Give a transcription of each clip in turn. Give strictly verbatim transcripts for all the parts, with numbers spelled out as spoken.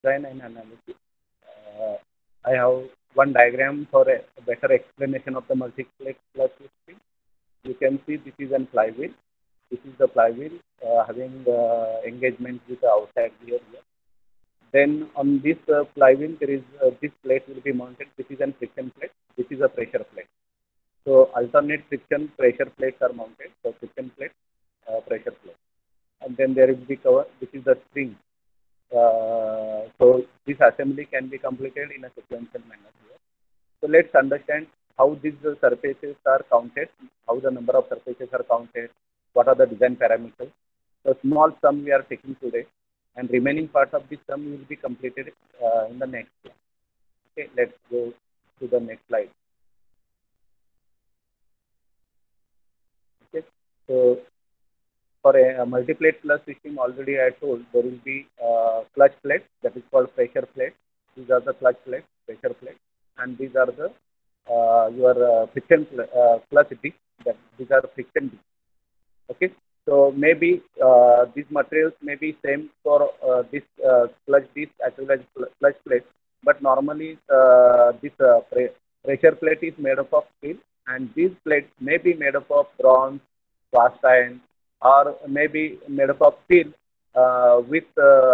design and analysis. Uh, I have one diagram for a better explanation of the multiplex clutch system. You can see this is a flywheel. This is the flywheel uh, having uh, engagement with the outside gear here. Then on this uh, flywheel, there is uh, this plate will be mounted. This is a friction plate. This is a pressure plate. So alternate friction pressure plates are mounted. So friction plate, uh, pressure plate, and then there will be cover. This is the spring. Uh, so this assembly can be completed in a sequential manner here. So let's understand how these uh, surfaces are counted, how the number of surfaces are counted, what are the design parameters. The small sum we are taking today, and remaining part of this sum will be completed uh, in the next slide. Okay, let's go to the next slide. Okay, so for a, a multi-plate clutch system, already I told there will be uh, clutch plate that is called pressure plate. These are the clutch plate, pressure plate, and these are the uh, your uh, friction uh, clutch disc. That these are friction disc. Okay, so maybe uh, these materials may be same for uh, this uh, clutch disc as well as clutch plate, but normally uh, this uh, pre- pressure plate is made up of steel, and these plates may be made up of bronze, cast iron, or maybe made up of steel uh, with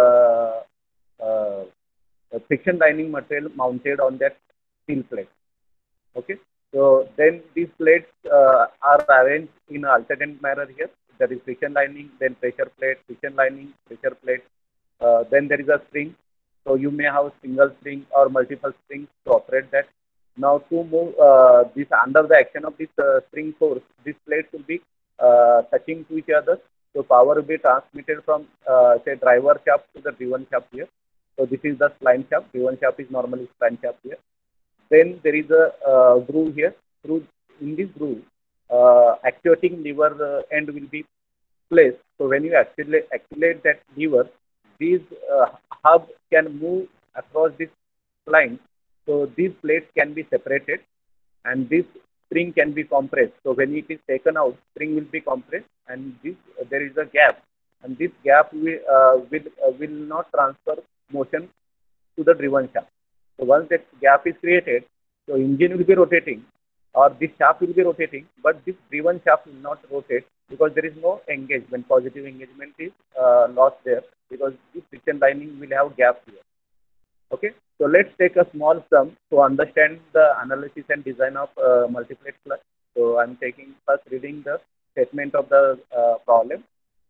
uh, uh, a friction lining material mounted on that steel plate. Okay, so then these plates uh, are arranged in an alternate manner here. There is friction lining, then pressure plate, friction lining, pressure plate. Uh, then there is a spring. So you may have single spring or multiple springs to operate that. Now to move uh, this under the action of this uh, spring force, these plates will be uh, touching to each other. So power will be transmitted from uh, say driver shaft to the driven shaft here. So this is the spline shaft. Driven shaft is normally spline shaft here. Then there is a uh, groove here. Through in this groove, uh, actuating lever uh, end will be placed. So when you accelerate, accelerate that lever, these uh, hub can move across this line. So these plates can be separated, and this spring can be compressed. So when it is taken out, spring will be compressed, and this uh, there is a gap, and this gap will uh, will uh, will not transfer motion to the driven shaft. So once that gap is created, so engine will be rotating or this shaft will be rotating, but this driven shaft will not rotate because there is no engagement. Positive engagement is uh, lost there because this friction lining will have gap here. Okay, so let's take a small sum to understand the analysis and design of uh, multiplex clutch. So I'm taking first reading the statement of the uh, problem.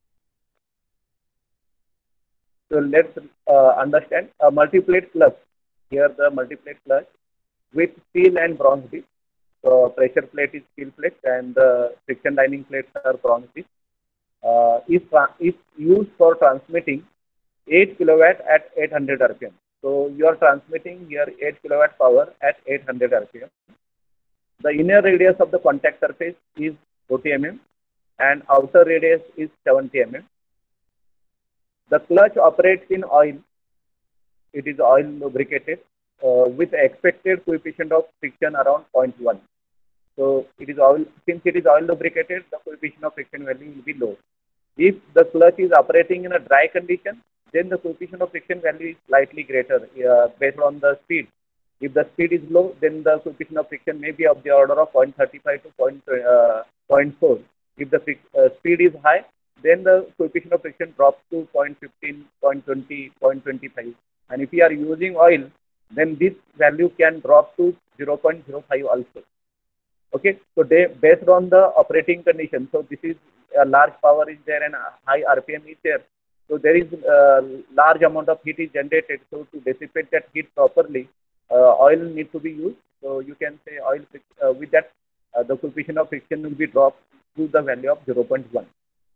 So let's uh, understand a multiplate clutch. Here the multiplate clutch with steel and bronze disc. So pressure plate is steel plate and the friction lining plates are bronze disc. Uh, is, is used for transmitting eight kilowatt at eight hundred R P M. So you are transmitting here eight kilowatt power at eight hundred R P M. The inner radius of the contact surface is forty millimeters and outer radius is seventy millimeters. The clutch operates in oil. It is oil lubricated uh, with expected coefficient of friction around zero point one. So it is oil, since it is oil lubricated, the coefficient of friction value will be low. If the clutch is operating in a dry condition, then the coefficient of friction value is slightly greater uh, based on the speed. If the speed is low, then the coefficient of friction may be of the order of zero point three five to zero point four. If the uh, speed is high, then the coefficient of friction drops to zero point one five, zero point two zero, zero point two five. And if you are using oil, then this value can drop to zero point zero five also. Okay, so they based on the operating condition. So this is a large power is there and high R P M is there. So there is a large amount of heat is generated. So to dissipate that heat properly, uh, oil needs to be used. So you can say oil uh, with that uh, the coefficient of friction will be dropped to the value of zero point one.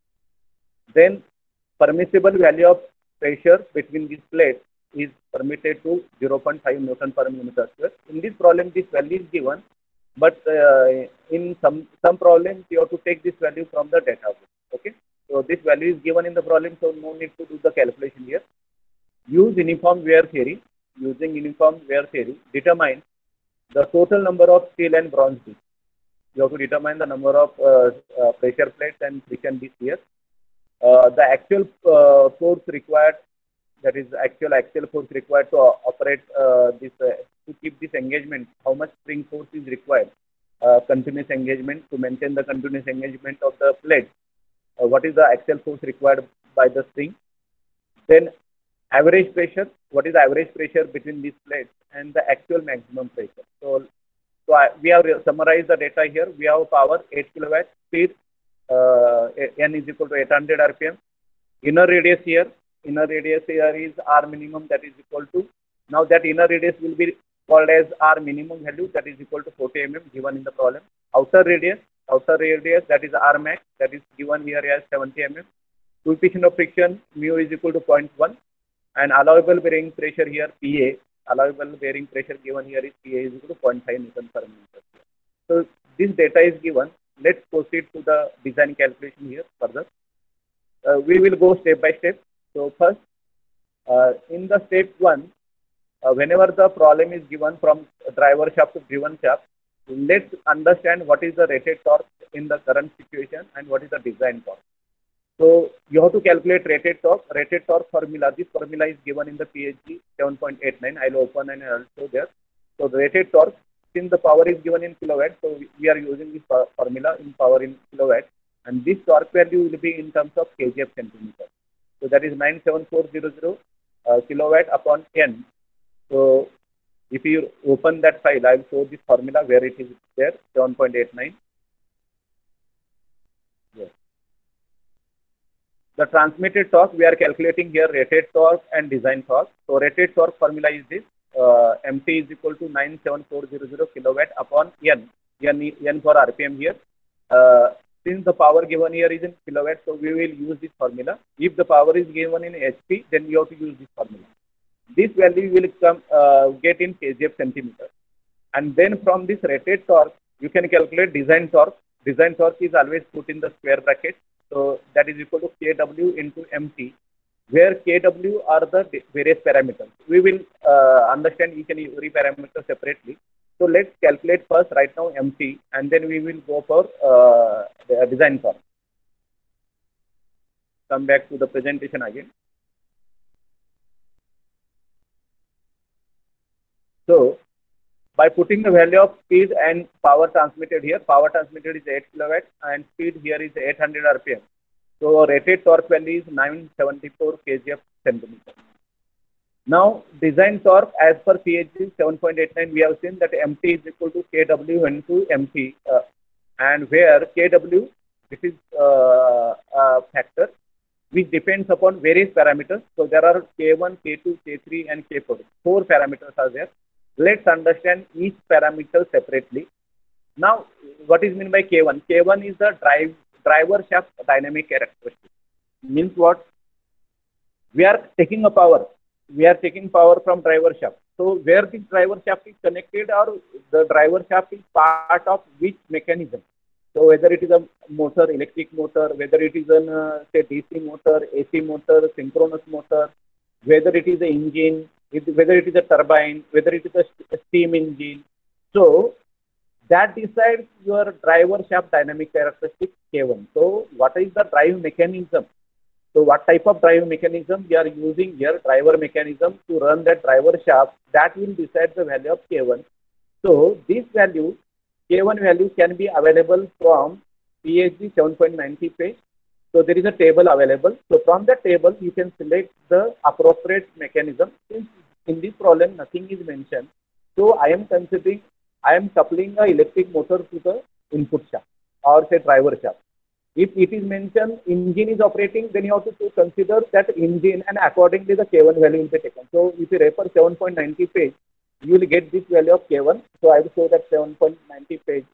Then permissible value of pressure between these plates is permitted to zero point five Newton per millimeter square. In this problem, this value is given, but uh, in some some problems you have to take this value from the data book. Okay, so this value is given in the problem, so no need to do the calculation here. Use uniform wear theory. Using uniform wear theory, determine the total number of steel and bronze discs. You have to determine the number of uh, uh, pressure plates and friction discs here. Uh, the actual uh, force required that is actual axial force required to uh, operate uh, this, uh, to keep this engagement, how much spring force is required, uh, continuous engagement, to maintain the continuous engagement of the plate, uh, what is the axial force required by the spring. Then average pressure, what is the average pressure between these plates and the actual maximum pressure. So, so I, we have summarized the data here. We have power eight kilowatt, speed uh, n is equal to eight hundred R P M. Inner radius here, inner radius here is R minimum, that is equal to, now that inner radius will be called as R minimum value, that is equal to forty millimeters given in the problem. Outer radius, outer radius, that is R max, that is given here as seventy millimeters. Coefficient of friction mu is equal to zero point one, and allowable bearing pressure here P A, allowable bearing pressure given here is P A is equal to zero point five Newton per millimeter. So this data is given. Let's proceed to the design calculation here further. Uh, we will go step by step. So first, uh, in the step one, uh, whenever the problem is given from driver shaft to driven shaft, let's understand what is the rated torque in the current situation and what is the design torque. So you have to calculate rated torque. Rated torque formula, this formula is given in the P H D seven point eight nine. I'll open and I'll show there. So the rated torque, since the power is given in kilowatt, so we are using this formula in power in kilowatt. And this torque value will be in terms of kgf centimeter. So that is nine seven four zero zero uh, kilowatt upon N. So if you open that file, I will show this formula where it is there, seven point eight nine. Yes. The transmitted torque, we are calculating here rated torque and design torque. So rated torque formula is this, uh, M T is equal to nine seven four zero zero kilowatt upon N. N, N for R P M here. Uh, Since the power given here is in kilowatt, so we will use this formula. If the power is given in H P, then you have to use this formula. This value will come uh, get in kgf centimeter. And then from this rated torque, you can calculate design torque. Design torque is always put in the square bracket. So that is equal to kW into M T, where kW are the various parameters. We will uh, understand each and every parameter separately. So let's calculate first right now M T, and then we will go for uh, the design torque. Come back to the presentation again. So by putting the value of speed and power transmitted here, power transmitted is eight kilowatt and speed here is eight hundred R P M. So rated torque value is nine seventy-four kgf centimeter. Now design torque as per P H D seven point eight nine, we have seen that M T is equal to kW into M T, uh, and where kW, this is uh, a factor which depends upon various parameters. So there are K one, K two, K three and K four. Four parameters are there. Let's understand each parameter separately. Now what is meant by K one? K one is the drive driver shaft dynamic characteristic. Means what? We are taking a power. We are taking power from driver shaft. So where the driver shaft is connected, or the driver shaft is part of which mechanism? So whether it is a motor, electric motor, whether it is an uh, say D C motor, A C motor, synchronous motor, whether it is an engine, it, whether it is a turbine, whether it is a steam engine. So that decides your driver shaft dynamic characteristic K one. So what is the drive mechanism? So what type of drive mechanism we are using here, driver mechanism to run that driver shaft, that will decide the value of K one. So this value, K one value can be available from P H D seven point nine zero page. So there is a table available. So from the table, you can select the appropriate mechanism. Since in this problem, nothing is mentioned. So I am considering, I am coupling a electric motor to the input shaft or say driver shaft. If it is mentioned engine is operating, then you have to consider that engine, and accordingly the K one value will be taken. So if you refer seven point nine zero page, you will get this value of K one. So I will show that seven point nine zero page.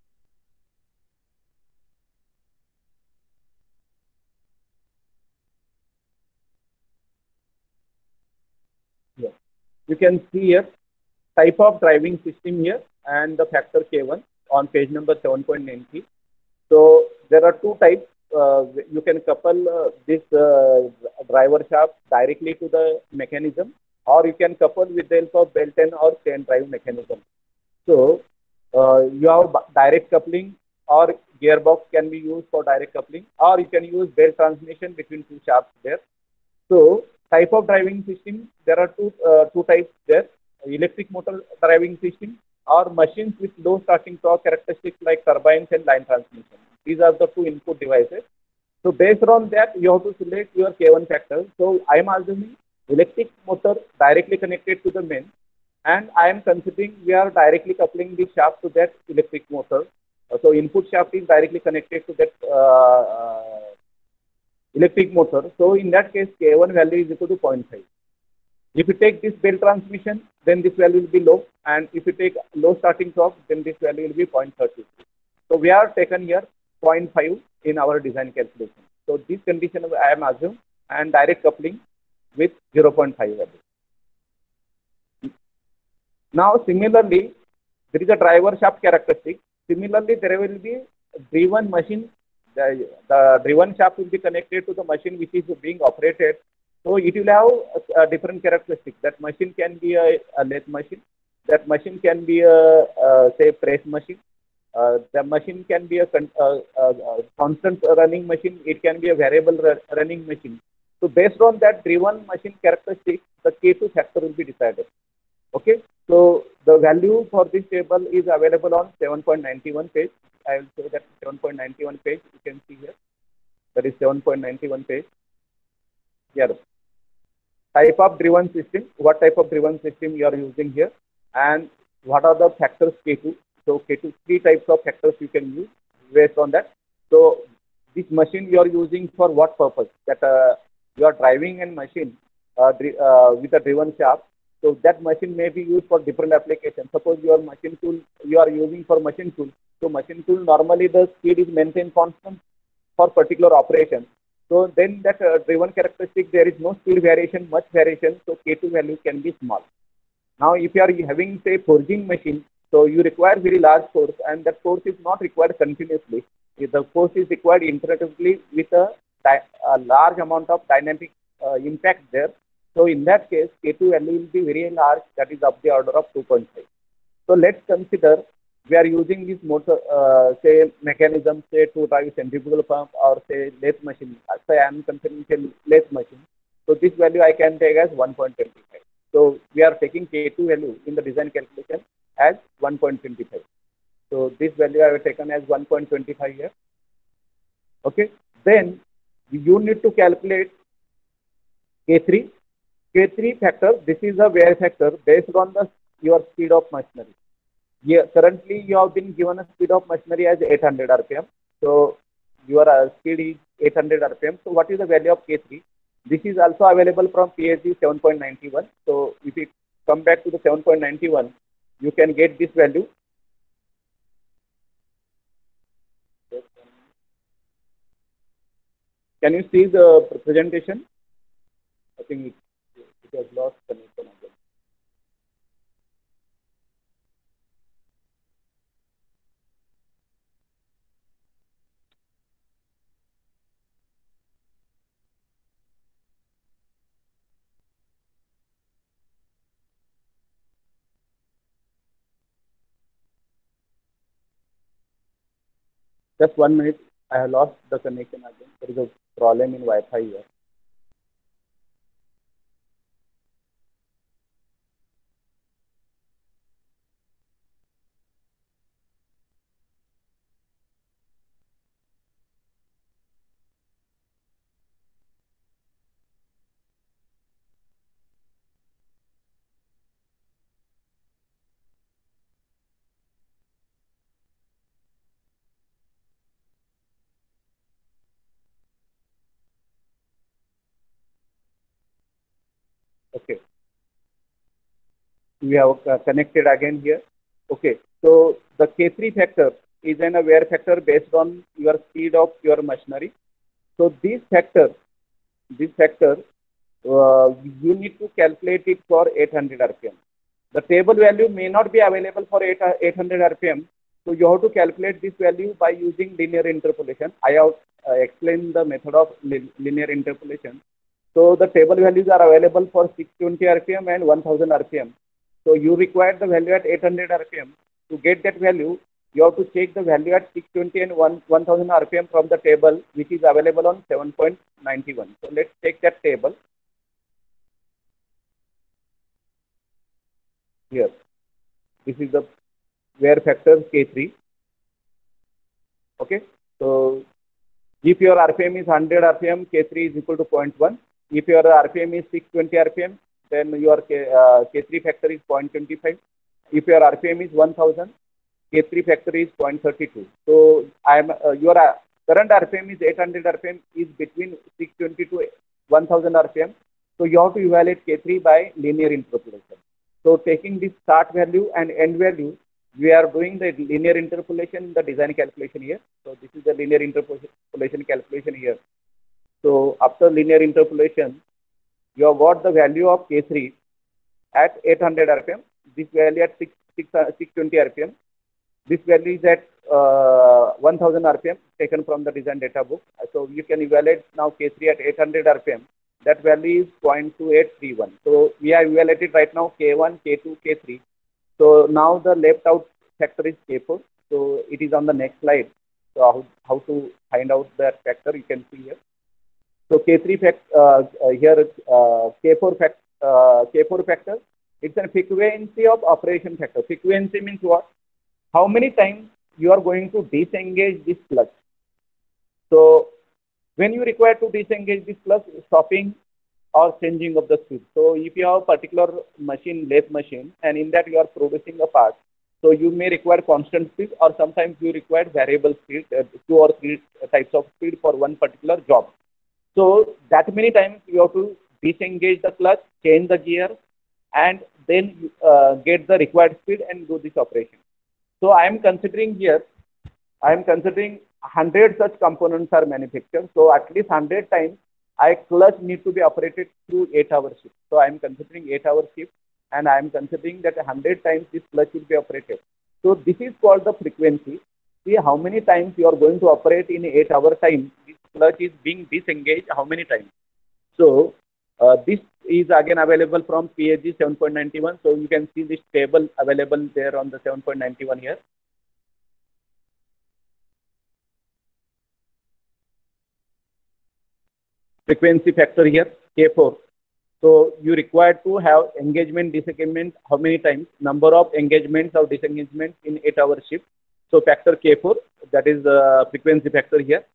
Here. You can see here type of driving system here and the factor K one on page number seven point nine zero. So there are two types. Uh, you can couple uh, this uh, driver shaft directly to the mechanism, or you can couple with the help of belt and or chain drive mechanism. So uh, you have direct coupling, or gearbox can be used for direct coupling, or you can use belt transmission between two shafts there. So type of driving system, there are two uh, two types there: electric motor driving system or machines with low starting torque characteristics like turbines and line transmission. These are the two input devices. So based on that, you have to select your K one factor. So I am assuming electric motor directly connected to the main, and I am considering we are directly coupling the shaft to that electric motor. Uh, so input shaft is directly connected to that uh, uh, electric motor. So in that case, K one value is equal to zero point five. If you take this belt transmission, then this value will be low, and if you take low starting torque, then this value will be zero point three three. So we are taken here zero point five in our design calculation. So this condition I am assumed, and direct coupling with zero point five value. Now similarly, there is a driver shaft characteristic. Similarly, there will be driven machine. The, the driven shaft will be connected to the machine which is being operated. So it will have a, a different characteristic. That machine can be a, a lathe machine. That machine can be a, a say press machine. Uh, the machine can be a, a, a, a constant running machine. It can be a variable running machine. So based on that driven machine characteristic, the K two factor will be decided. Okay. So the value for this table is available on seven point nine one page. I will show that seven point nine one page. You can see here. That is seven point nine one page. Here. Type of driven system. What type of driven system you are using here, and what are the factors K two? So K two, three types of factors you can use based on that. So this machine you are using for what purpose? That uh, you are driving a machine uh, uh, with a driven shaft. So that machine may be used for different applications. Suppose your machine tool you are using for machine tool. So machine tool normally the speed is maintained constant for particular operation. So then that uh, driven characteristic, there is no speed variation, much variation. So K two value can be small. Now if you are having say forging machine, so you require very large force, and that force is not required continuously. If the force is required intermittently with a, a large amount of dynamic uh, impact there. So in that case, K two value will be very large, that is of the order of two point five. So let's consider we are using this motor, uh, say mechanism, say to drive centrifugal pump or say lathe machine. Say I am considering lathe machine. So this value I can take as one point two five. So we are taking K two value in the design calculation as one point two five. So this value I have taken as one point two five here. Okay. Then you need to calculate K three. K three factor, this is a wear factor based on the your speed of machinery. Here, currently you have been given a speed of machinery as eight hundred R P M. So your uh, speed is eight hundred R P M. So what is the value of K three? This is also available from P H D seven point nine one. So if you come back to the seven point nine one, you can get this value. Can you see the presentation? I think it, it has lost connection again. Just one minute. I have lost the connection again. There is a problem in Wi-Fi here. Okay. We have uh, connected again here. Okay. So the K three factor is an wear factor based on your speed of your machinery. So this factor, this factor, uh, you need to calculate it for eight hundred R P M. The table value may not be available for eight hundred R P M. So you have to calculate this value by using linear interpolation. I have uh, explained the method of li linear interpolation. So the table values are available for six twenty R P M and one thousand R P M. So you require the value at eight hundred R P M. To get that value, you have to take the value at six twenty and one thousand R P M from the table which is available on seven point nine one. So let's take that table. here. This is the wear factor K three. Okay, so if your R P M is one hundred R P M, K three is equal to zero point one. If your R P M is six hundred twenty R P M, then your K, uh, K three factor is zero point two five. If your R P M is one thousand, K three factor is zero point three two. So I am uh, your uh, current R P M is eight hundred R P M is between six hundred twenty to one thousand R P M. So you have to evaluate K three by linear interpolation. So taking this start value and end value, we are doing the linear interpolation in the design calculation here. So this is the linear interpolation calculation here. So after linear interpolation, you have got the value of K three at eight hundred R P M. This value at six hundred twenty R P M. This value is at uh, one thousand R P M taken from the design data book. So you can evaluate now K three at eight hundred R P M. That value is zero point two eight three one. So we have evaluated right now K one, K two, K three. So now the left out factor is K four. So it is on the next slide. So how, how to find out that factor you can see here. So K three fact uh, uh, here uh, K four fact uh, K four factor. It's a frequency of operation factor. Frequency means what? How many times you are going to disengage this clutch. So when you require to disengage this clutch, stopping or changing of the speed. So if you have a particular machine, lathe machine, and in that you are producing a part, so you may require constant speed, or sometimes you require variable speed, uh, two or three types of speed for one particular job. So that many times you have to disengage the clutch, change the gear, and then uh, get the required speed and do this operation. So I am considering here, I am considering one hundred such components are manufactured. So at least one hundred times, I clutch need to be operated through eight hour shift. So I am considering eight hour shift, and I am considering that one hundred times this clutch will be operated. So this is called the frequency. See how many times you are going to operate in eight hour time. This clutch is being disengaged how many times. So uh, this is again available from P H G seven point nine one. So you can see this table available there on the seven point nine one here. Frequency factor here, K four. So you require to have engagement, disengagement, how many times, number of engagements or disengagements in eight hour shift. So factor K four, that is the frequency factor here.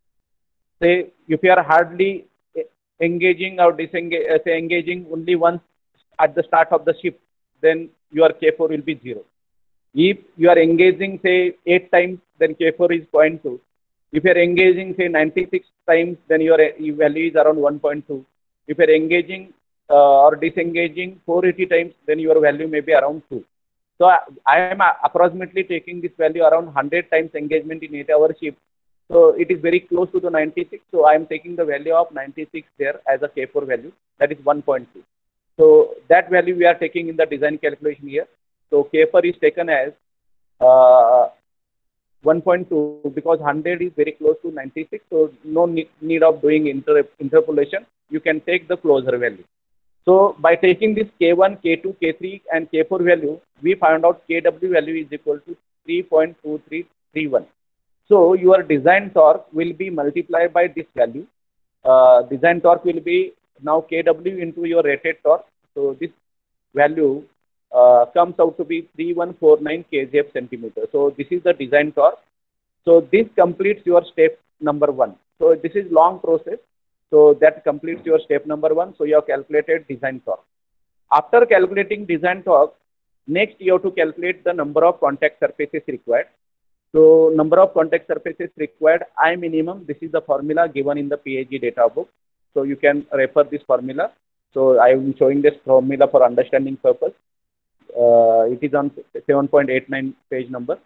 Say if you are hardly engaging or disengaging, uh, say engaging only once at the start of the shift, then your K four will be zero. If you are engaging say eight times, then K four is zero point two. If you are engaging say ninety-six times, then your value is around one point two. If you are engaging uh, or disengaging four hundred eighty times, then your value may be around two. So I, I am approximately taking this value around one hundred times engagement in eight hour shift. So it is very close to the ninety-six. So I am taking the value of ninety-six there as a K four value, that is one point two. So that value we are taking in the design calculation here. So K four is taken as uh, one point two because one hundred is very close to ninety-six. So no need, need of doing inter interpolation. You can take the closer value. So by taking this K one, K two, K three and K four value, we found out K W value is equal to three point two three three one. So your design torque will be multiplied by this value. Uh, design torque will be now K W into your rated torque. So this value uh, comes out to be three one four nine kilojoules centimeter. So this is the design torque. So this completes your step number one. So this is long process. So that completes your step number one. So you have calculated design torque. After calculating design torque, next you have to calculate the number of contact surfaces required. So number of contact surfaces required, I minimum, this is the formula given in the P H G data book. So you can refer this formula. So I am showing this formula for understanding purpose. Uh, it is on seven point eight nine page number.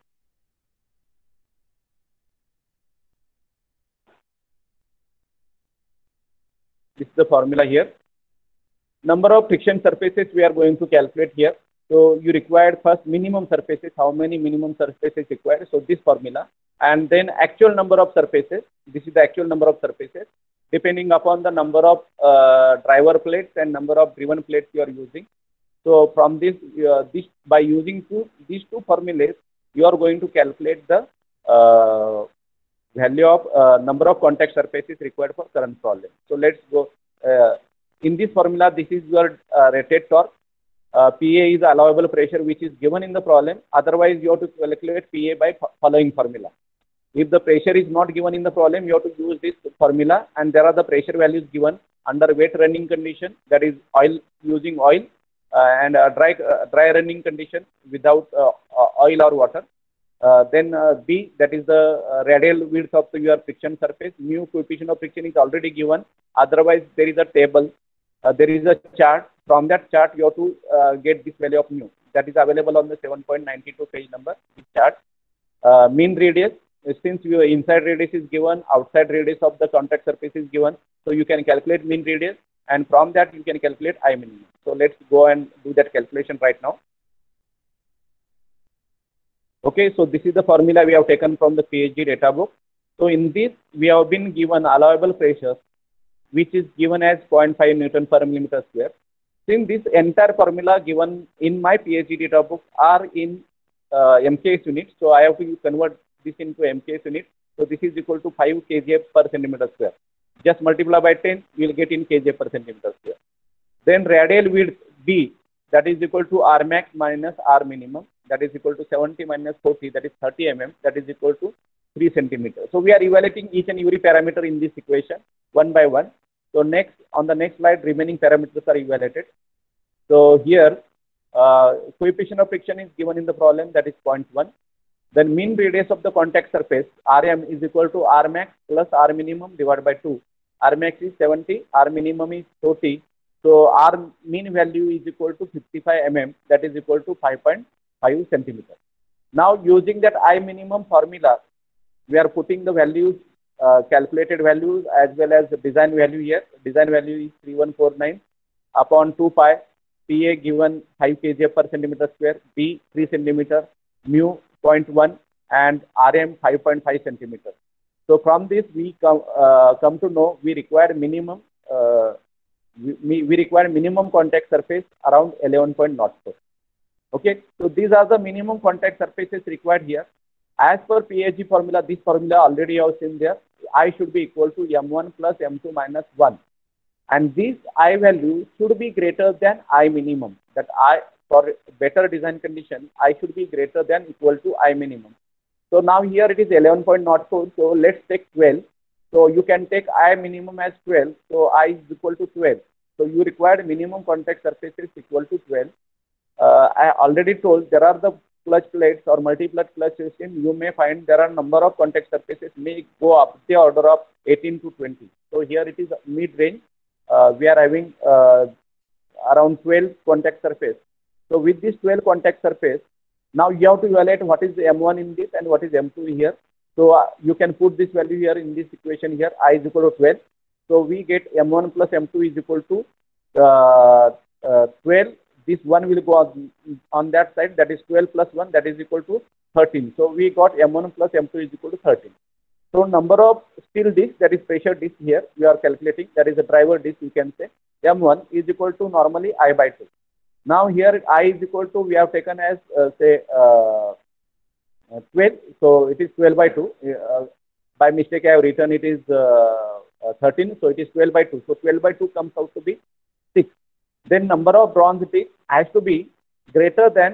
This is the formula here. Number of friction surfaces we are going to calculate here. So you required first minimum surfaces, how many minimum surfaces required. So this formula, and then actual number of surfaces. This is the actual number of surfaces depending upon the number of uh, driver plates and number of driven plates you are using. So from this, uh, this by using two, these two formulas, you are going to calculate the uh, value of uh, number of contact surfaces required for current problem. So let's go. Uh, in this formula, this is your uh, rated torque. uh, P A is allowable pressure which is given in the problem. Otherwise, you have to calculate P A by following formula. If the pressure is not given in the problem, you have to use this formula, and there are the pressure values given under wet running condition, that is oil using oil, uh, and uh, dry uh, dry running condition without uh, uh, oil or water. Uh, then uh, B, that is the uh, radial width of your friction surface. Mu, coefficient of friction, is already given. Otherwise, there is a table, uh, there is a chart. From that chart, you have to uh, get this value of mu. That is available on the seven point nine two page number, this chart. Uh, mean radius, since your inside radius is given, outside radius of the contact surface is given, so you can calculate mean radius, and from that you can calculate I minimum. So let's go and do that calculation right now. Okay, so this is the formula we have taken from the P H D data book. So in this, we have been given allowable pressure, which is given as zero point five Newton per millimeter square. Since this entire formula given in my P H D data book are in uh, M K S units, so I have to convert this into M K S units. So this is equal to five K G per centimeter square. Just multiply by ten, you will get in K G per centimeter square. Then radial width B, that is equal to R max minus R minimum, that is equal to seventy minus forty, that is thirty millimeters, that is equal to three centimeters. So we are evaluating each and every parameter in this equation one by one. So next, on the next slide, remaining parameters are evaluated. So here, uh, coefficient of friction is given in the problem, that is zero point one. Then mean radius of the contact surface, R M, is equal to R max plus R minimum divided by two. R max is seventy, R minimum is forty. So R mean value is equal to fifty-five millimeters, that is equal to five point five centimeters. Now using that I minimum formula, we are putting the values, uh, calculated values as well as the design value here. Design value is three one four nine upon two pi, P A given five K G per centimeter square, B three centimeter, mu zero point one, and R M five point five centimeters. So from this we come, uh, come to know we require minimum uh, we, we require minimum contact surface around eleven point zero four. Okay, so these are the minimum contact surfaces required here. As per P H D formula, this formula already I have seen there. I should be equal to M one plus M two minus one. And this I value should be greater than I minimum. That I, for better design condition, I should be greater than equal to I minimum. So now here it is eleven point zero four. So let's take twelve. So you can take I minimum as twelve. So I is equal to twelve. So you require minimum contact surfaces equal to twelve. Uh, I already told there are the clutch plates or multi-clutch clutch system. You may find there are number of contact surfaces may go up the order of eighteen to twenty. So here it is mid range. Uh, we are having uh, around twelve contact surface. So with this twelve contact surface, now you have to evaluate what is the M one in this and what is M two here. So uh, you can put this value here in this equation here. I is equal to twelve. So we get M one plus M two is equal to uh, uh, twelve. This one will go on, on that side, that is twelve plus one, that is equal to thirteen. So we got M one plus M two is equal to thirteen. So number of steel disc, that is pressure disc here, we are calculating, that is a driver disc you can say. M one is equal to normally I by two. Now here I is equal to, we have taken as uh, say uh, twelve, so it is twelve by two. Uh, by mistake I have written it is uh, uh, thirteen, so it is twelve by two. So twelve by two comes out to be six. Then number of bronze disc has to be greater than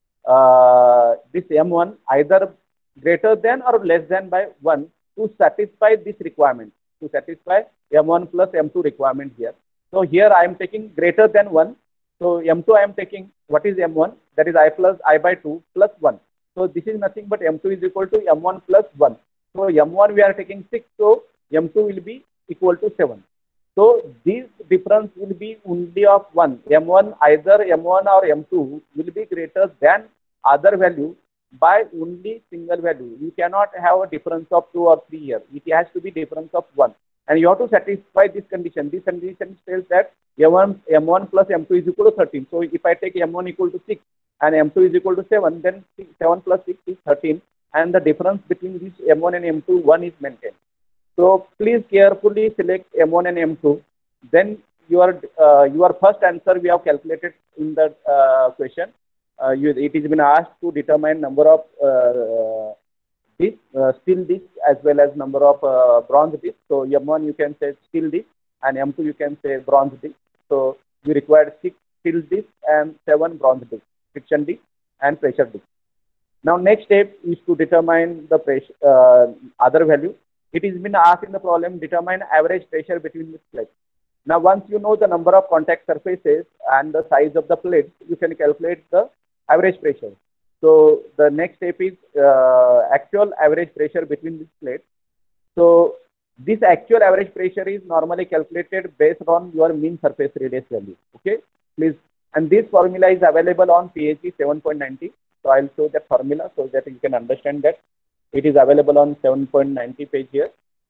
uh, this M one, either greater than or less than by one to satisfy this requirement, to satisfy M one plus M two requirement here. So here I am taking greater than one. So M two I am taking, what is M one? That is I plus I by two plus one. So this is nothing but M two is equal to M one plus one. So M one we are taking six, so M two will be equal to seven. So this difference will be only of one. M one, either M one or M two will be greater than other value by only single value. You cannot have a difference of two or three here. It has to be difference of one. And you have to satisfy this condition. This condition tells that M one, M one plus M two is equal to thirteen. So if I take M one equal to six and M two is equal to seven, then seven plus six is thirteen. And the difference between this M one and M two, one is maintained. So please carefully select M one and M two. Then your uh, your first answer we have calculated in the uh, question. Uh, you, it is been asked to determine number of uh, disc, uh, steel disc as well as number of uh, bronze disc. So M one you can say steel disc and M two you can say bronze disc. So you require six steel disc and seven bronze disc, friction disc and pressure disc. Now next step is to determine the pressure, uh, other value. It is been asked in the problem, determine average pressure between the plates. Now once you know the number of contact surfaces and the size of the plate, you can calculate the average pressure. So the next step is uh, actual average pressure between these plates. So this actual average pressure is normally calculated based on your mean surface radius value. Okay, please. And this formula is available on P H D seven point ninety. So I'll show that formula so that you can understand that it is available on seven point ninety page here.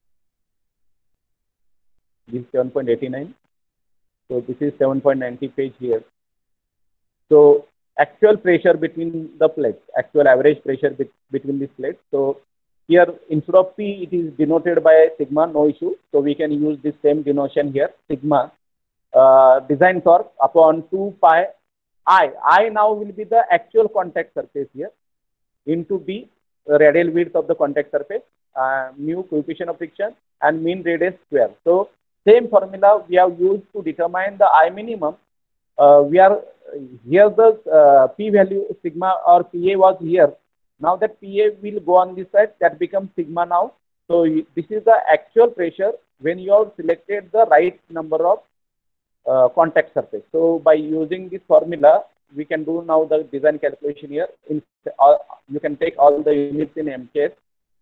This is seven point eighty-nine. So this is seven point ninety page here. So actual pressure between the plates, actual average pressure be between these plates. So here instead of P, it is denoted by sigma, no issue. So we can use this same denotation here, sigma uh, design torque upon two pi I. I now will be the actual contact surface here into B, radial width of the contact surface, uh, mu coefficient of friction and mean radius square. So same formula we have used to determine the I minimum. Uh, we are here the uh, P value sigma or P A was here. Now that P A will go on this side, that becomes sigma now. So this is the actual pressure when you have selected the right number of uh, contact surface. So by using this formula, we can do now the design calculation here. In, uh, you can take all the units in M K S.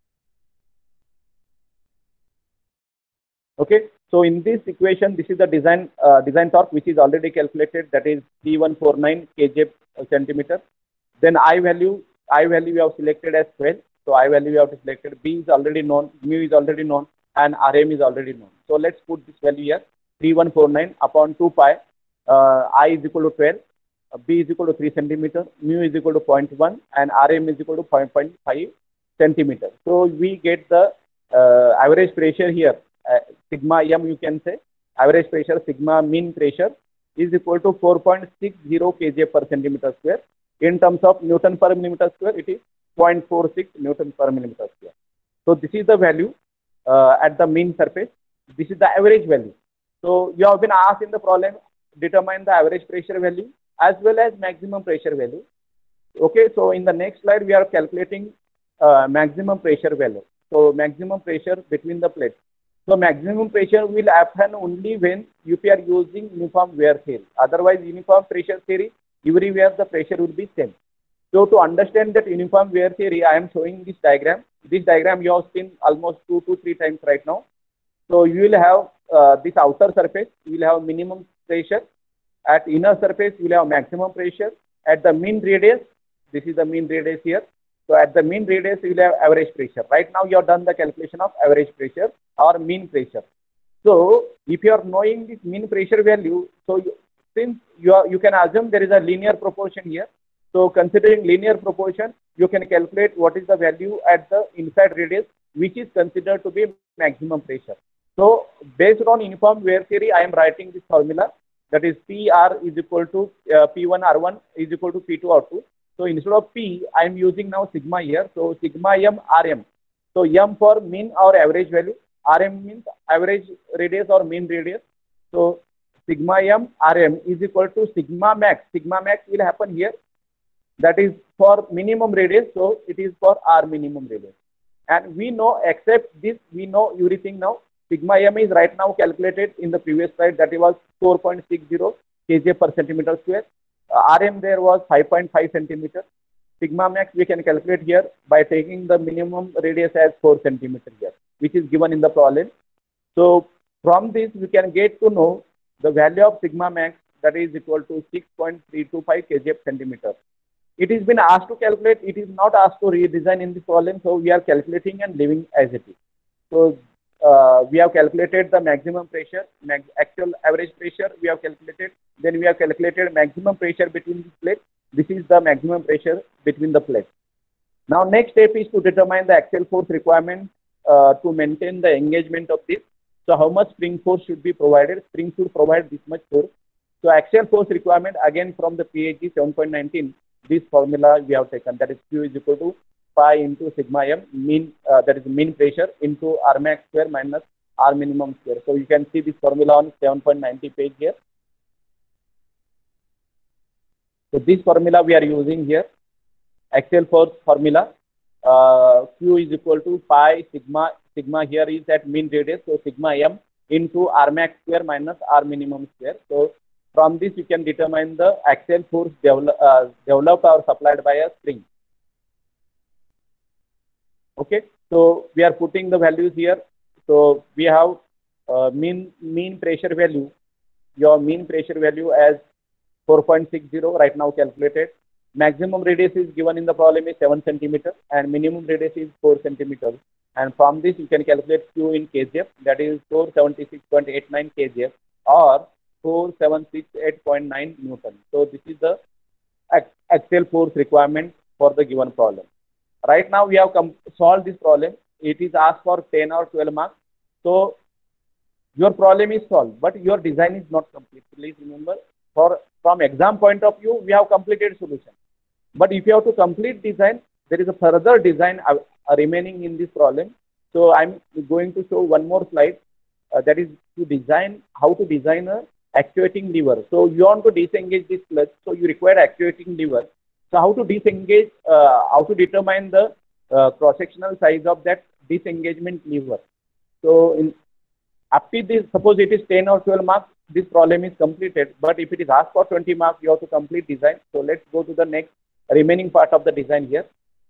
Okay. So in this equation, this is the design uh, design torque which is already calculated. That is three one four nine kilojoules centimeter. Then I value I value we have selected as twelve. So I value we have selected. B is already known, mu is already known, and R M is already known. So let's put this value here, three one four nine upon two pi. Uh, I is equal to twelve, uh, B is equal to three centimeter, mu is equal to zero point one, and R M is equal to zero point five centimeter. So we get the uh, average pressure here, uh, sigma M you can say, average pressure sigma mean pressure is equal to four point six zero kilojoules per centimeter square. In terms of Newton per millimeter square, it is zero point four six Newton per millimeter square. So this is the value uh, at the mean surface. This is the average value. So you have been asked in the problem, determine the average pressure value as well as maximum pressure value. Okay, so in the next slide, we are calculating uh, maximum pressure value. So maximum pressure between the plates. So maximum pressure will happen only when you are using uniform wear theory. Otherwise, uniform pressure theory, everywhere the pressure will be same. So to understand that uniform wear theory, I am showing this diagram. This diagram you have seen almost two to three times right now. So you will have uh, this outer surface, you will have minimum pressure. At inner surface, you will have maximum pressure. At the mean radius, this is the mean radius here. So at the mean radius, you will have average pressure. Right now, you have done the calculation of average pressure or mean pressure. So if you are knowing this mean pressure value, so you, since you are, you can assume there is a linear proportion here. So considering linear proportion, you can calculate what is the value at the inside radius, which is considered to be maximum pressure. So based on uniform wear theory, I am writing this formula, that is P R is equal to uh, P one R one is equal to P two R two. So instead of P, I am using now sigma here. So sigma M R M. So M for mean or average value. R M means average radius or mean radius. So sigma M R M is equal to sigma max. Sigma max will happen here. That is for minimum radius. So it is for R minimum radius. And we know, except this, we know everything now. Sigma M is right now calculated in the previous slide, that it was four point six zero kilojoules per centimeter square. Uh, R M there was five point five centimeter. Sigma max we can calculate here by taking the minimum radius as four centimeter here, which is given in the problem. So from this we can get to know the value of sigma max, that is equal to six point three two five kilojoules per centimeter. It has been asked to calculate, it is not asked to redesign in this problem, so we are calculating and leaving as it is. So uh, we have calculated the maximum pressure, max actual average pressure we have calculated, then we have calculated maximum pressure between the plates. This is the maximum pressure between the plates. Now next step is to determine the axial force requirement uh, to maintain the engagement of this. So how much spring force should be provided? Spring should provide this much force. So axial force requirement, again from the P H D seven point nineteen, this formula we have taken, that is Q is equal to pi into sigma M, mean uh, that is mean pressure, into R max square minus R minimum square. So you can see this formula on seven point ninety page here. So this formula we are using here, axial force formula. Uh, Q is equal to pi sigma. Sigma here is at mean radius, so sigma m into R max square minus R minimum square. So from this you can determine the axial force develop, uh, developed or supplied by a spring. Okay, so we are putting the values here. So we have uh, mean mean pressure value. Your mean pressure value as four point six zero right now calculated. Maximum radius is given in the problem is seven centimeter and minimum radius is four centimeters. And from this you can calculate Q in K G F, that is four seventy-six point eight nine K G F or four seven six eight point nine Newton. So this is the axial force requirement for the given problem. Right now we have solved this problem. It is asked for ten or twelve marks. So your problem is solved, but your design is not complete. Please remember, for from exam point of view, we have completed solution. But if you have to complete design, there is a further design uh, uh, remaining in this problem. So I'm going to show one more slide. Uh, that is to design, how to design a actuating lever. So you want to disengage this clutch, so you require actuating lever. So how to disengage, uh, how to determine the uh, cross-sectional size of that disengagement lever. So in, after this, suppose it is ten or twelve marks, this problem is completed. But if it is asked for twenty marks, you have to complete design. So let's go to the next remaining part of the design here.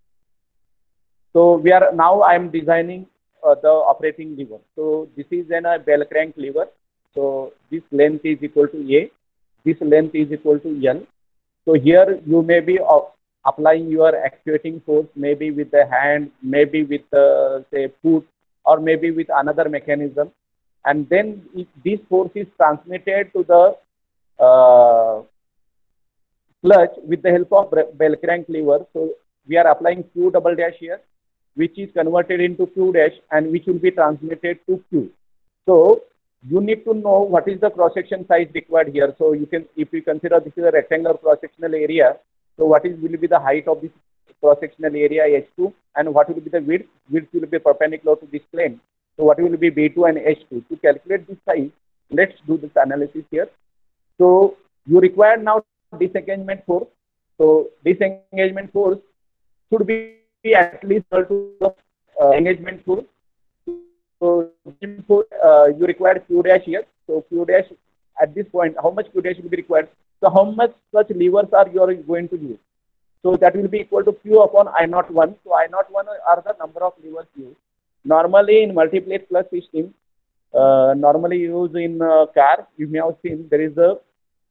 So we are now I am designing uh, the operating lever. So this is an a bell crank lever. So this length is equal to A. This length is equal to L. So here you may be uh, applying your actuating force, maybe with the hand, maybe with uh, say foot, or maybe with another mechanism. And then if this force is transmitted to the uh, clutch with the help of bell crank lever. So we are applying Q double dash here, which is converted into Q dash and which will be transmitted to Q. So you need to know what is the cross-section size required here. So you can, if you consider this is a rectangular cross-sectional area, so what is will be the height of this cross-sectional area H two and what will be the width? Width will be perpendicular to this plane. So what will be B two and H two? To calculate this size, let's do this analysis here. So you require now disengagement force. So disengagement force should be at least equal to the uh, engagement force. So uh, you require Q dash here. So Q dash at this point, how much Q dash will be required? So how much such levers are you are going to use? So that will be equal to Q upon I naught one. So I naught one are the number of levers used. Normally in multi-plate clutch system, uh, normally used in uh, car, you may have seen there is a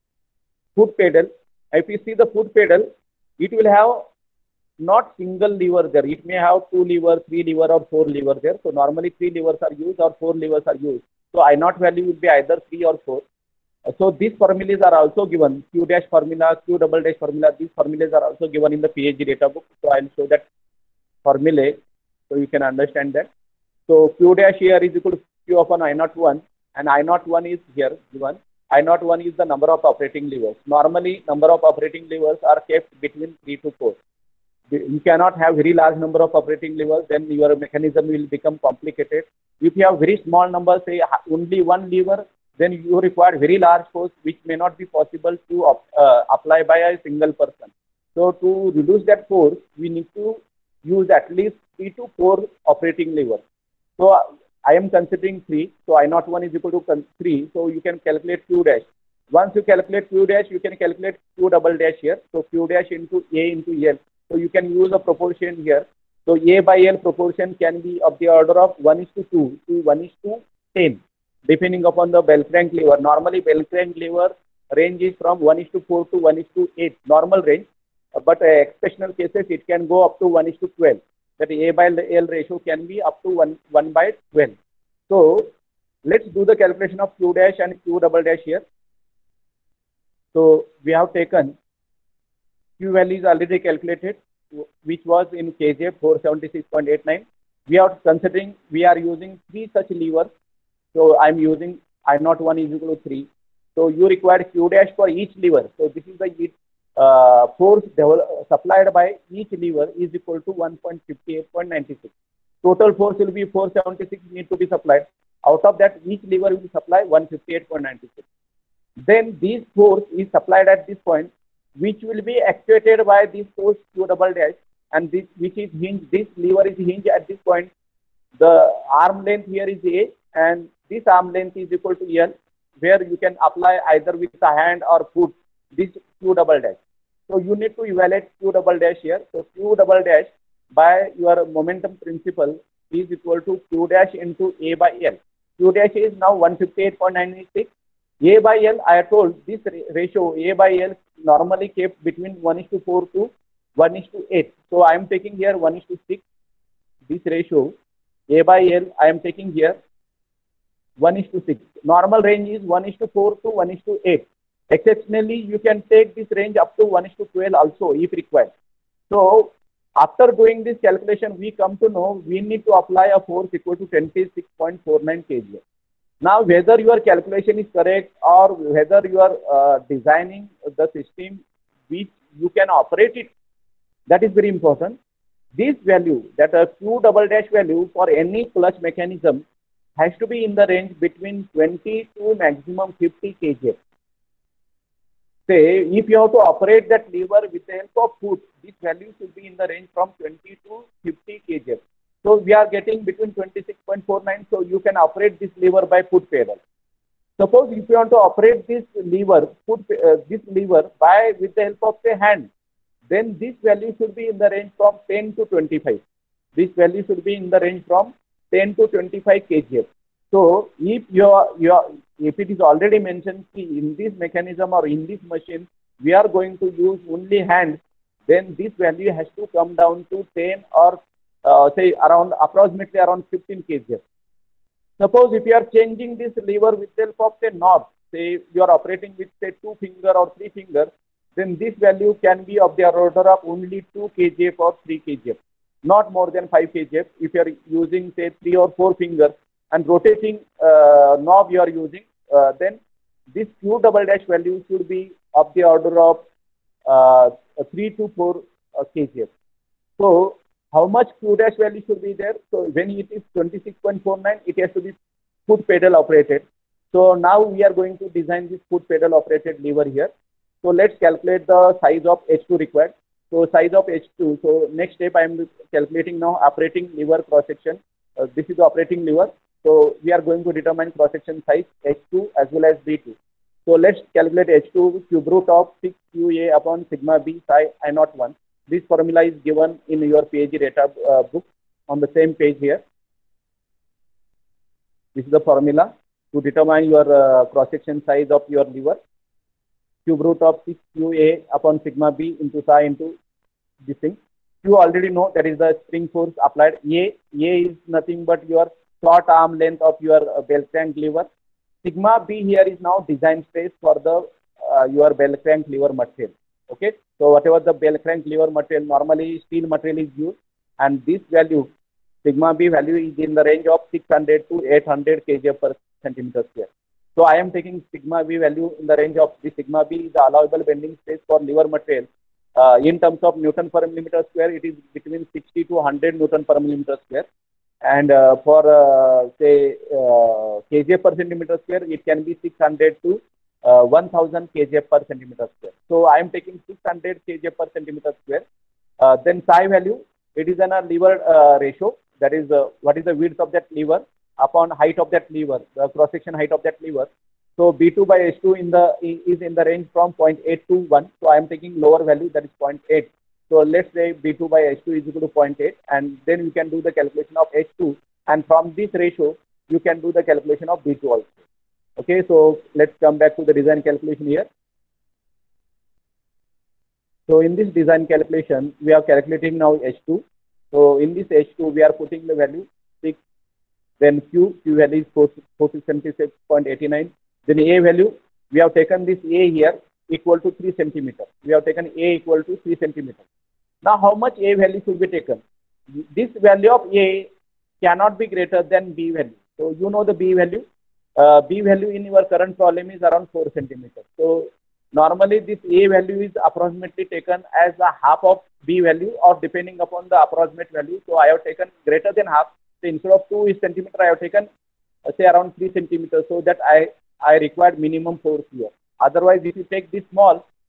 foot pedal. If you see the foot pedal, it will have not single lever there. It may have two lever, three lever or four lever there. So normally three levers are used or four levers are used. So I naught value will be either three or four. So these formulas are also given. Q dash formula, Q double dash formula. These formulas are also given in the P H D data book. So I'll show that formula so you can understand that. So Q dash here is equal to Q upon I naught one and I naught one is here given. I naught one is the number of operating levers. Normally number of operating levers are kept between three to four. You cannot have very large number of operating levers, then your mechanism will become complicated. If you have very small number, say only one lever, then you require very large force which may not be possible to uh, apply by a single person. So to reduce that force, we need to use at least three to four operating levers. So uh, I am considering three. So I naught one is equal to three. So you can calculate Q dash. Once you calculate Q dash, you can calculate Q double dash here. So Q dash into A into L. So you can use a proportion here. So A by L proportion can be of the order of one is to two to one is to ten, depending upon the bell crank lever. Normally bell crank lever range is from one is to four to one is to eight, normal range. But uh, exceptional cases, it can go up to one is to twelve. That A by L ratio can be up to one, one by twelve. So let's do the calculation of Q dash and Q double dash here. So we have taken Q value is already calculated, which was in K G F four seventy-six point eight nine. We are considering, we are using three such levers. So I'm using I naught one is equal to three. So you require Q dash for each lever. So this is the uh, force supplied by each lever is equal to one point five eight point nine six. Total force will be four seventy-six need to be supplied. Out of that, each lever will supply one fifty-eight point nine six. Then this force is supplied at this point. which will be actuated by this force Q double dash, and this which is hinge. This lever is hinge at this point. The arm length here is A, and this arm length is equal to L, where you can apply either with a hand or foot this Q double dash. So you need to evaluate Q double dash here. So Q double dash by your momentum principle is equal to Q dash into A by L. Q dash is now one fifty-eight point nine six. A by L, I have told this ratio A by L normally kept between one is to four to one is to eight. So I am taking here one is to six. This ratio A by L I am taking here one is to six. Normal range is one is to four to one is to eight. Exceptionally, you can take this range up to one is to twelve also if required. So after doing this calculation, we come to know we need to apply a force equal to twenty-six point four nine kilonewton. Now, whether your calculation is correct or whether you are uh, designing the system which you can operate it, that is very important. This value, that a Q double dash value for any clutch mechanism has to be in the range between twenty to maximum fifty kilograms. Say, if you have to operate that lever with the help of foot, this value should be in the range from twenty to fifty kilograms. So we are getting between twenty-six point four nine, so you can operate this lever by foot pedal. Suppose if you want to operate this lever, foot, uh, this lever by with the help of the hand, then this value should be in the range from ten to twenty-five. This value should be in the range from ten to twenty-five kilograms. So if you are, you are, if it is already mentioned in this mechanism or in this machine, we are going to use only hands, then this value has to come down to ten or uh, say around approximately around fifteen kilograms. Suppose if you are changing this lever with the help of a knob, say you are operating with say two finger or three finger, then this value can be of the order of only two kilograms or three kilograms, not more than five kilograms. If you are using say three or four fingers and rotating uh, knob you are using, uh, then this Q double dash value should be of the order of uh, three to four uh, kilograms. So how much Q dash value should be there? So when it is twenty-six point four nine, it has to be foot pedal operated. So now we are going to design this foot pedal operated lever here. So let's calculate the size of H two required. So size of H two. So next step I am calculating now operating lever cross section. Uh, this is the operating lever. So we are going to determine cross section size H two as well as B two. So let's calculate H two, cube root of six Q A upon sigma B psi I naught one. This formula is given in your P H D data uh, book on the same page here. This is the formula to determine your uh, cross section size of your lever. Cube root of six Q A upon sigma B into psi into this thing. You already know that is the spring force applied. A, A is nothing but your short arm length of your uh, bell crank lever. Sigma B here is now design stress for the uh, your bell crank lever material. Okay, so whatever the bell crank lever material, normally steel material is used, and this value sigma B value is in the range of six hundred to eight hundred kilograms per centimeter square. So I am taking sigma B value in the range of the sigma B is the allowable bending stress for lever material. Uh, in terms of Newton per millimeter square, it is between sixty to one hundred Newton per millimeter square. And uh, for uh, say uh, kJ per centimeter square, it can be six hundred to uh, one thousand kJ per centimeter square. So I am taking six hundred kJ per centimeter square. Uh, then psi value, it is an a lever uh, ratio. That is uh, what is the width of that lever upon height of that lever, the cross section height of that lever. So B two by H two in the is in the range from zero point eight to one. So I am taking lower value, that is zero point eight. So let's say B two by H two is equal to zero point eight, and then you can do the calculation of H two, and from this ratio you can do the calculation of B two also. Okay, so let's come back to the design calculation here. So in this design calculation, we are calculating now H two. So in this H two, we are putting the value six, then Q, Q value is four hundred seventy-six point eight nine. Then A value, we have taken this A here equal to three centimeter. We have taken A equal to three centimeter. Now, how much A value should be taken? This value of A cannot be greater than B value. So, you know the B value. Uh, B value in your current problem is around four centimeters. So, normally this A value is approximately taken as a half of B value or depending upon the approximate value. So, I have taken greater than half. So, instead of two centimeter, I have taken uh, say around three centimeters, so that I, I required minimum force here. Otherwise, if you take this small,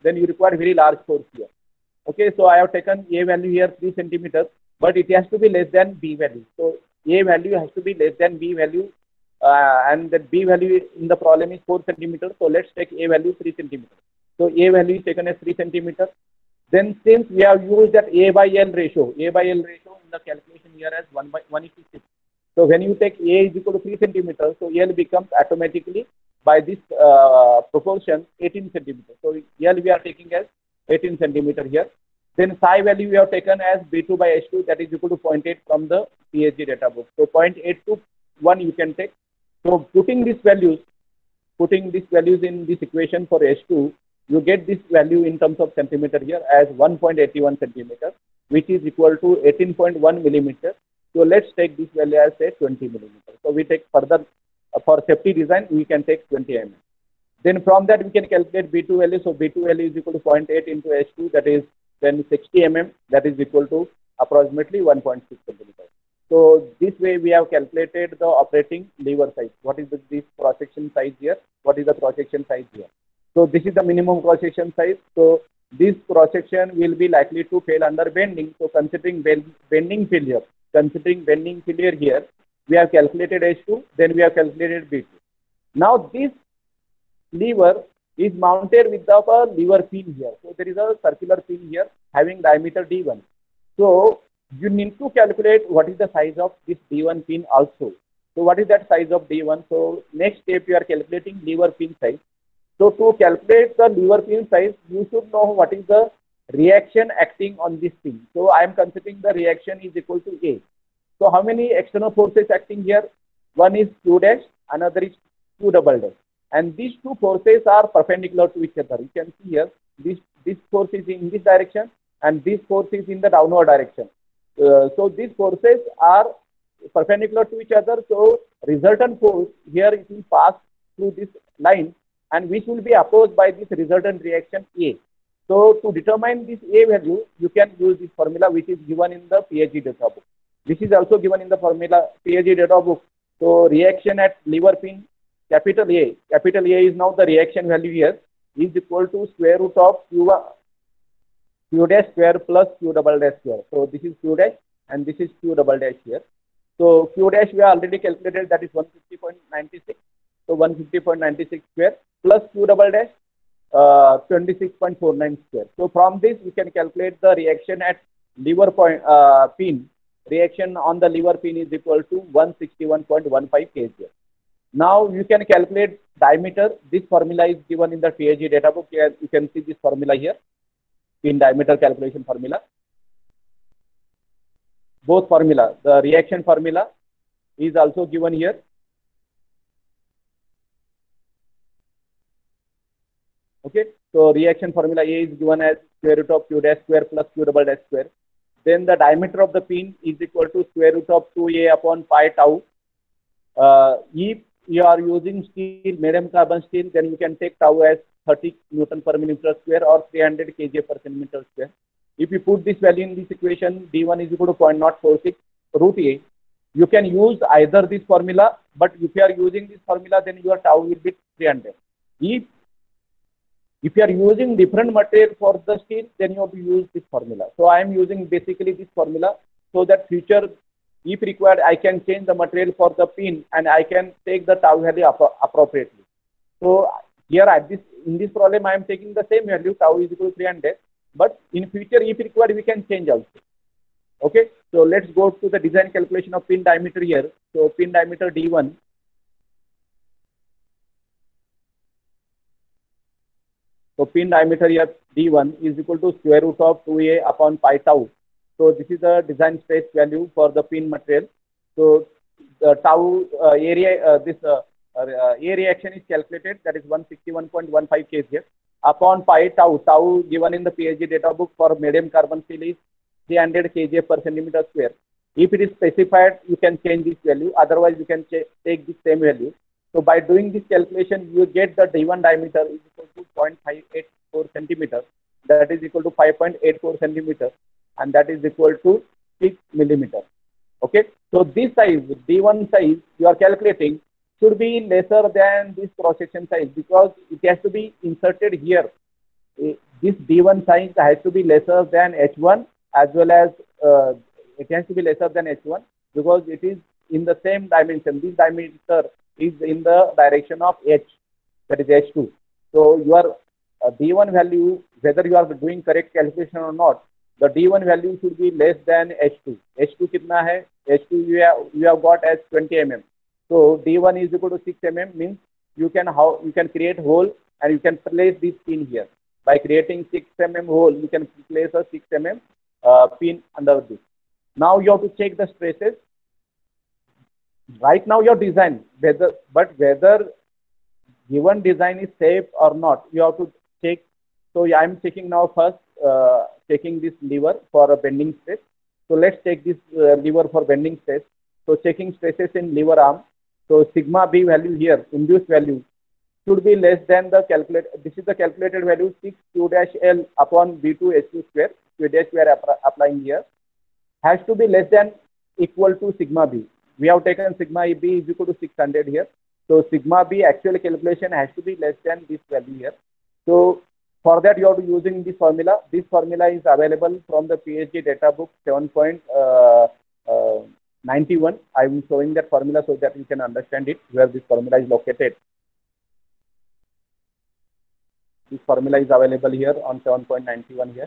then you require very large force here. Okay, so I have taken A value here three centimeters, but it has to be less than B value. So A value has to be less than B value, uh, and the B value in the problem is four centimeters. So let's take A value three centimeters. So A value is taken as three centimeters. Then since we have used that A by L ratio, A by L ratio in the calculation here as one by one is to six. So when you take A is equal to three centimeters, so L becomes automatically by this uh, proportion eighteen centimeters. So L we are taking as eighteen centimeter here. Then psi value we have taken as B two by H two, that is equal to zero point eight from the P H D data book. So zero point eight to one you can take. So putting these values, putting these values in this equation for H two, you get this value in terms of centimeter here as one point eight one centimeter, which is equal to eighteen point one millimeter. So let's take this value as say twenty millimeter. So we take further uh, for safety design, we can take twenty millimeter. Then from that we can calculate B two value. So B two value is equal to zero point eight into H two, that is then sixty millimeter, that is equal to approximately one point six centimeter. So this way we have calculated the operating lever size. What is the, this cross section size here? What is the cross section size here? So this is the minimum cross section size. So this cross section will be likely to fail under bending. So considering bending failure, considering bending failure here, we have calculated H two, then we have calculated B two. Now this lever is mounted with the uh, lever pin here. So there is a circular pin here having diameter D one. So you need to calculate what is the size of this D one pin also. So what is that size of D one? So next step you are calculating lever pin size. So to calculate the lever pin size, you should know what is the reaction acting on this pin. So I am considering the reaction is equal to A. So how many external forces acting here? One is Q dash, another is Q double dash. And these two forces are perpendicular to each other. You can see here, this, this force is in this direction and this force is in the downward direction. Uh, so these forces are perpendicular to each other. So resultant force here it will pass through this line and which will be opposed by this resultant reaction A. So to determine this A value, you can use this formula which is given in the P H D data book. This is also given in the formula P H D data book. So reaction at lever pin capital A, capital A is now the reaction value here, is equal to square root of Q, Q dash square plus Q double dash square. So this is Q dash and this is Q double dash here. So Q dash we are already calculated, that is one fifty point nine six. So one fifty point nine six square plus Q double dash uh, twenty-six point four nine square. So from this we can calculate the reaction at lever point uh, pin. Reaction on the lever pin is equal to one sixty-one point one five kilojoules. Now you can calculate diameter. This formula is given in the P H D data book. Here you can see this formula here, pin diameter calculation formula. Both formula, the reaction formula is also given here. Okay, so reaction formula A is given as square root of Q dash square plus Q double dash square. Then the diameter of the pin is equal to square root of two A upon pi tau. Uh, if you are using steel, medium carbon steel, then you can take tau as thirty Newton per millimeter square or three hundred kilograms per centimeter square. If you put this value in this equation, D one is equal to zero point zero four six root A. You can use either this formula, but if you are using this formula, then your tau will be three hundred. If If you are using different material for the steel, then you have to use this formula. So I am using basically this formula so that future, if required, I can change the material for the pin and I can take the tau value appropriately. So here at this in this problem, I am taking the same value, tau is equal to three hundred. But in future, if required, we can change also. Okay. So let's go to the design calculation of pin diameter here. So pin diameter D one. So pin diameter here D one is equal to square root of two A upon pi tau. So this is the design stress value for the pin material. So the tau uh, area, uh, this uh, uh, A reaction is calculated, that is one sixty-one point one five kilojoules upon pi tau. Tau given in the P H D data book for medium carbon steel is three hundred kilojoules per centimeter square. If it is specified, you can change this value. Otherwise, you can take the same value. So by doing this calculation, you get the D one diameter is equal to zero point five eight four centimeter. That is equal to five point eight four centimeter, and that is equal to six millimeter. Okay. So this size, D one size, you are calculating should be lesser than this cross section size because it has to be inserted here. this D one size has to be lesser than H one, as well as uh, it has to be lesser than H one, because it is in the same dimension. This diameter is in the direction of H, that is H two. So your uh, D one value, whether you are doing correct calculation or not, the D one value should be less than H two. H two kitna hai? H two you have, you have got as twenty millimeters. So D one is equal to six millimeters, means you can how you can create hole and you can place this pin here. By creating six millimeter hole, you can place a six millimeter uh, pin under this. Now you have to check the stresses. Right now your design, whether but whether given design is safe or not, you have to check. So I am checking now first, uh, checking this lever for a bending stress. So let's take this uh, lever for bending stress. So checking stresses in lever arm. So sigma B value here, induced value, should be less than the calculate. This is the calculated value six Q dash L upon B two H two square. Q dash we are applying here, has to be less than equal to sigma B. We have taken sigma B is equal to six hundred here. So sigma B actual calculation has to be less than this value here. So for that you are using this formula. This formula is available from the P H D data book seven point nine one. I am showing that formula so that you can understand it, where this formula is located. This formula is available here on seven point nine one here.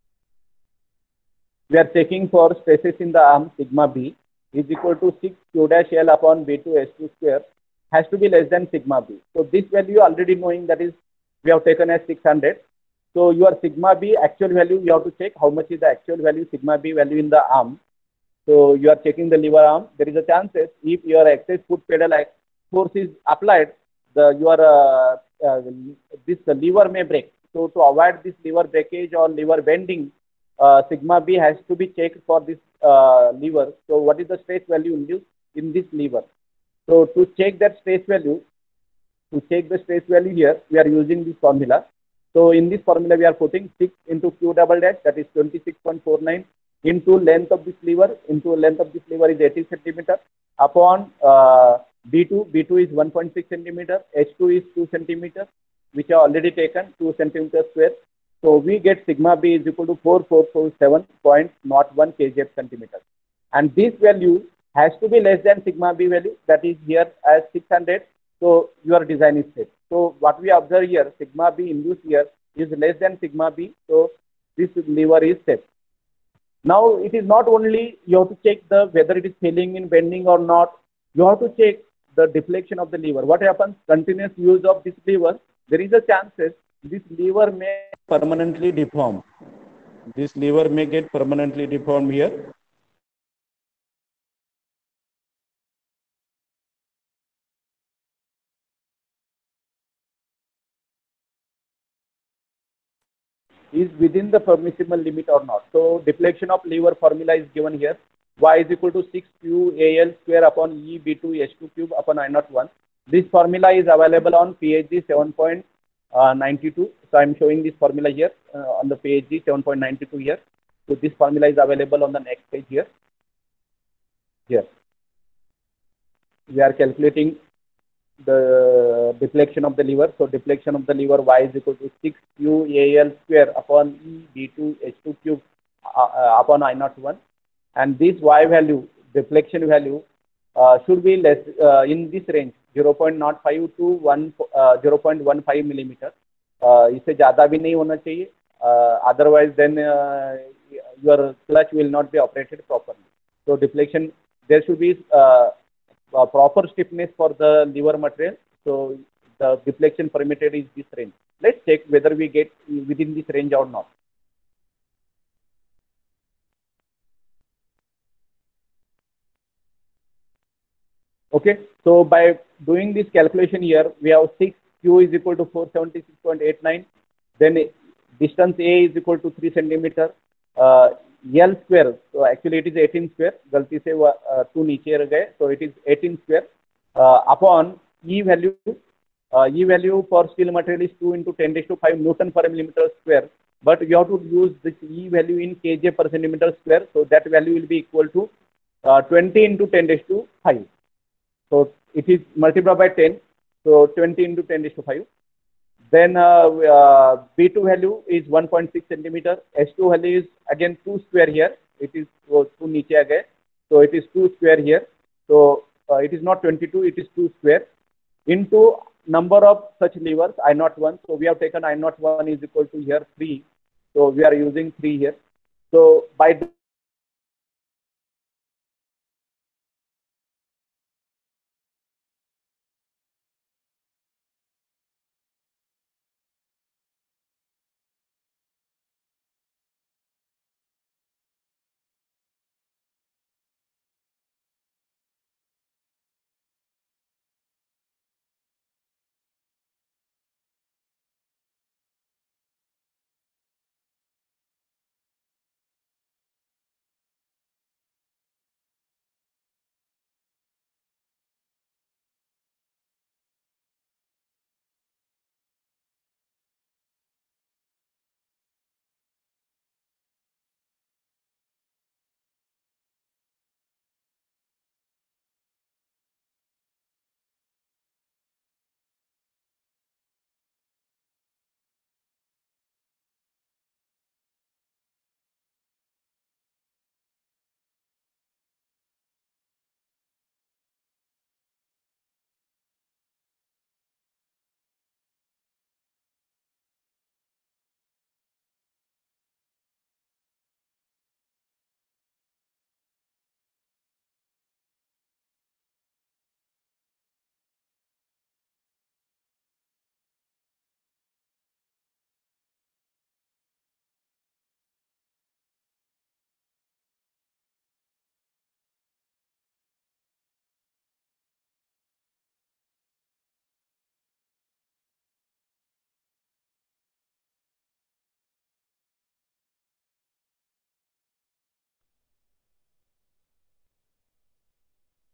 We are checking for stresses in the arm. Sigma B is equal to six Q dash L upon B two H two square, has to be less than sigma B. So this value already knowing, that is we have taken as six hundred. So your sigma B actual value, you have to check how much is the actual value sigma B value in the arm. So you are checking the lever arm. There is a chances if your excess foot pedal force is applied, the your uh, uh, this uh, lever may break. So to avoid this lever breakage or lever bending, uh, sigma B has to be checked for this uh, lever. So what is the stress value induced in this lever? So to check that stress value, to check the stress value here, we are using this formula. So in this formula, we are putting six into Q double dash, that is twenty-six point four nine, into length of this lever, into length of this lever is eighty centimeter, upon uh, B two, B two is one point six centimeter, H two is two centimeter, which are already taken, two centimeter square. So we get sigma B is equal to four four four seven point zero one kgf centimeter. And this value has to be less than sigma B value, that is here as six hundred. So your design is safe. So what we observe here, sigma B induced here is less than sigma B. So this lever is safe. Now it is not only you have to check the whether it is failing in bending or not. You have to check the deflection of the lever. What happens? Continuous use of this lever, there is a chances this lever may permanently deform. This lever may get permanently deformed here. Is within the permissible limit or not. So deflection of lever formula is given here. Y is equal to six Q A L square upon E B two H two cube upon I zero one. This formula is available on P H D seven point nine two. So I am showing this formula here uh, on the P H D seven point nine two here. So this formula is available on the next page here. Here we are calculating the deflection of the lever. So deflection of the lever Y is equal to six Q A L square upon E B two H two cube uh, uh, upon I zero one. And this Y value, deflection value, uh, should be less uh, in this range zero point zero five to one, uh, zero point one five millimeter. Uh, इससे ज़्यादा भी नहीं होना चाहिए. Uh, otherwise, then uh, your clutch will not be operated properly. So deflection, there should be uh, uh, proper stiffness for the lever material. So the deflection permitted is this range. Let's check whether we get within this range or not. Okay, so by doing this calculation here, we have six Q is equal to four seventy-six point eight nine. Then distance A is equal to three centimeter. Uh, L square, so actually it is eighteen square. गलती से वो two नीचे रह गए, so it is eighteen square uh, upon E value. Uh, E value for steel material is two into ten raised to five Newton per millimeter square. But you have to use this E value in kJ per centimeter square. So that value will be equal to uh, twenty into ten raised to five. So it is multiplied by ten. So twenty into ten raised to five. Then uh, uh, B two value is one point six centimeter. H two value is again two square here. It is uh, two niche again. So it is two square here. So uh, it is not twenty-two. It is two square into number of such levers I naught one. So we have taken I naught one is equal to here three. So we are using three here. So by